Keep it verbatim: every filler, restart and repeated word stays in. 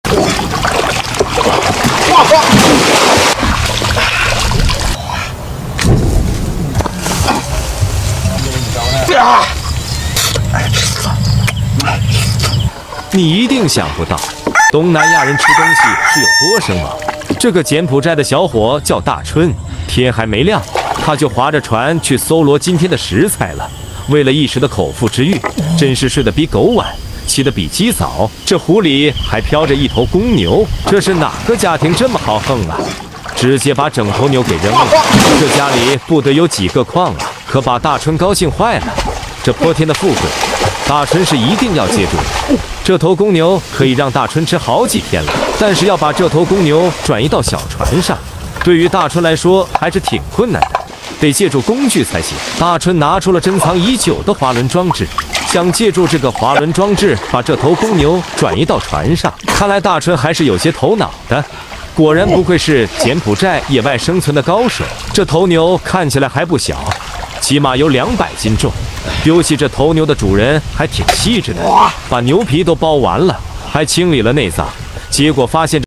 你一定想不到，东南亚人吃东西是有多生猛。这个柬埔寨的小伙叫大春，天还没亮，他就划着船去搜罗今天的食材了。为了一时的口腹之欲，真是睡得比狗晚，起得比鸡早。这湖里还飘着一头公牛，这是哪个家庭这么豪横啊？直接把整头牛给扔了。这家里不得有几个矿啊？可把大春高兴坏了。这泼天的富贵，大春是一定要接住的。这头公牛可以让大春吃好几天了，但是要把这头公牛转移到小船上，对于大春来说还是挺困难的，得借助工具才行。大春拿出了珍藏已久的滑轮装置，想借助这个滑轮装置把这头公牛转移到船上。看来大春还是有些头脑的，果然不愧是柬埔寨野外生存的高手。这头牛看起来还不小，起码有两百斤重。丢弃这头牛的主人还挺细致的，把牛皮都剥完了，还清理了内脏，结果发现